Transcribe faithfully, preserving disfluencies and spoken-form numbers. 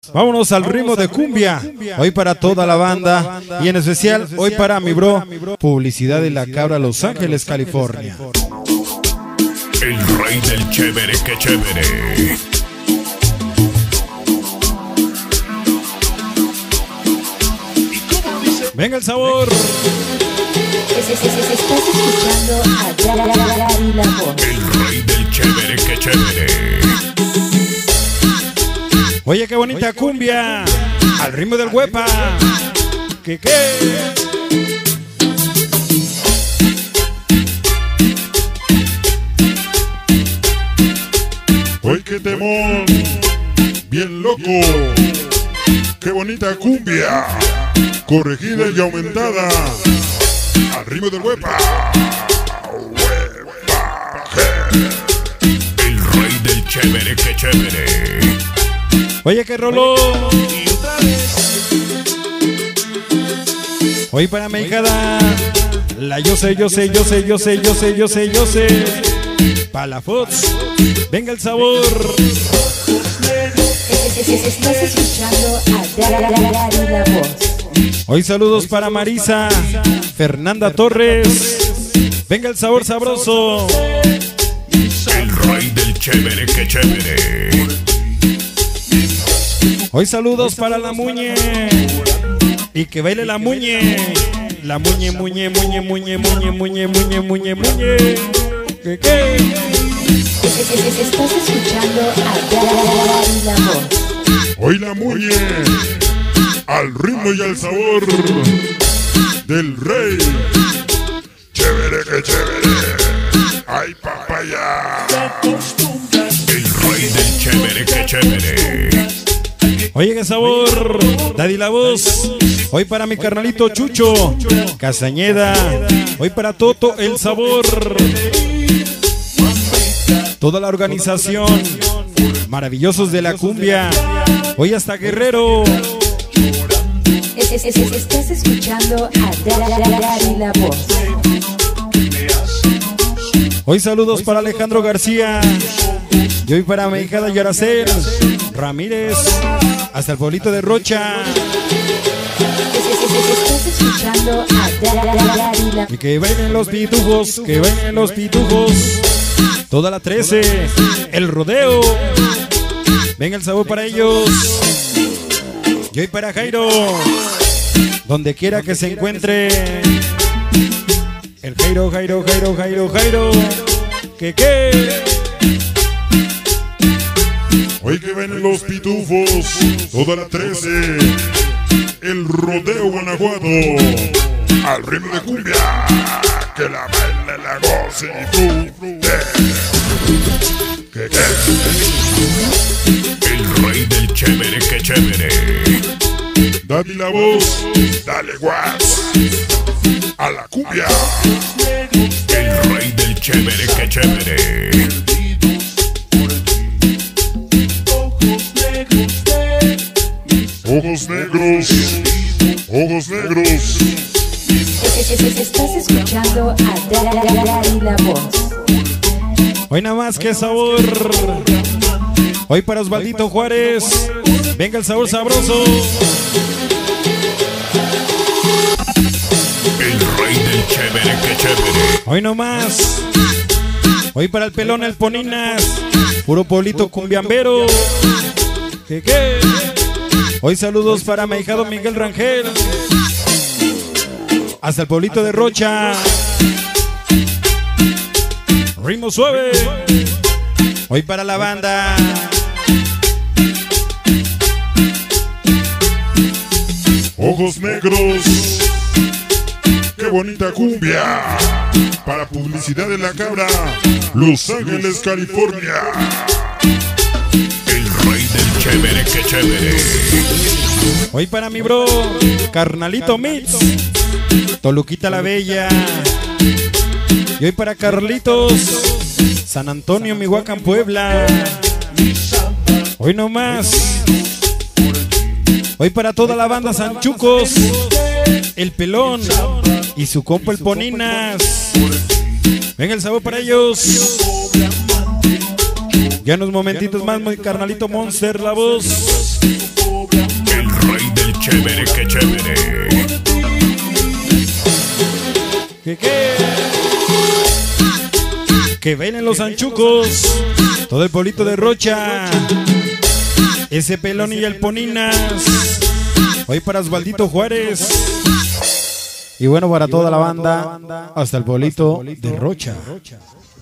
Vámonos al ritmo de cumbia, hoy para toda la banda y en especial hoy para mi bro, Publicidad de la Cabra, Los Ángeles, California. El rey del chévere, que chévere. Venga el sabor. Estás escuchando a Dari la voz. El rey del chévere, que chévere. Oye, qué bonita cumbia, al ritmo del huepa. ¿Qué qué? ¡Ay, qué temón! ¡Bien loco! ¡Qué bonita cumbia! Corregida y aumentada al ritmo del huepa. ¡Huepa! El rey del chévere, que chévere. Oye, qué roló. Hoy para mi hijada, la yo sé, yo sé, yo sé, yo sé, yo sé, yo sé, yo sé. Pa' la Fox, venga el sabor. Estás escuchando a Dari la voz. Hoy saludos para Marisa, Fernanda Torres. Venga el sabor sabroso. El rey del chévere, que chévere. Hoy saludos para la Muñe. Y que baile la Muñe. La Muñe, Muñe, Muñe, Muñe, Muñe, Muñe, Muñe, Muñe, Muñe. ¿Qué qué? Estás escuchando a Dari la voz. Hoy la Muñe, al ritmo y al sabor del rey. Chévere, que chévere. Ay, papaya. El rey del chévere, que chévere. Oye, qué sabor, Daddy la voz. Hoy para mi carnalito Chucho Castañeda. Hoy para Toto el sabor. Toda la organización, maravillosos de la cumbia. Hoy hasta Guerrero. Estás escuchando a Dari la voz. Hoy saludos para Alejandro García. Y hoy para mi hijada Yaracel Ramírez, hasta el pueblito de Rocha. Estás escuchando a Dari la voz. Y que bailen los pitujos, que bailen los pitujos. Toda la trece, el rodeo. Venga el sabor para ellos. Y hoy para Jairo, donde quiera que se encuentre. El Jairo, Jairo, Jairo, Jairo, Jairo. ¿Qué qué? Hoy que ven los pitufos, toda la trece, el rodeo Guanajuato, al ritmo de cumbia, que la baile, la goce y disfrute. Que, que. El rey del chévere, que chévere. Dale la voz, dale guas, a la cumbia. El rey del chévere, que chévere. Ojos negros, ojos negros. Estás escuchando a Dari la voz. Hoy nada más que sabor. Hoy para Osvaldito Juárez. Venga el sabor sabroso. El rey del chévere, que chévere. Hoy no más. Hoy para el pelón, el Poninas. Puro pueblito cumbiambero. ¿Qué qué? Hoy saludos para mi hijado Miguel Rangel. Hasta el pueblito de Rocha. Ritmo suave. Hoy para la banda. Ojos negros. Qué bonita cumbia. Para Publicidad de la Cabra, Los Ángeles, California. El rey del chévere, que chévere. Hoy para mi bro, Carnalito Mix, Toluquita la Bella. Y hoy para Carlitos, San Antonio, Mihuacán, Puebla. Hoy no más. Hoy para toda la banda Sanchucos, el Pelón y su compa el Poninas. Venga el sabor para ellos. Ya unos momentitos más, mi carnalito Monster la voz. chévere. Que que Que bailen los anchucos, todo el pueblito de Rocha, ese pelón y el Poninas. Hoy para Osvaldito Juárez. Y bueno, para toda la banda, hasta el pueblito de Rocha.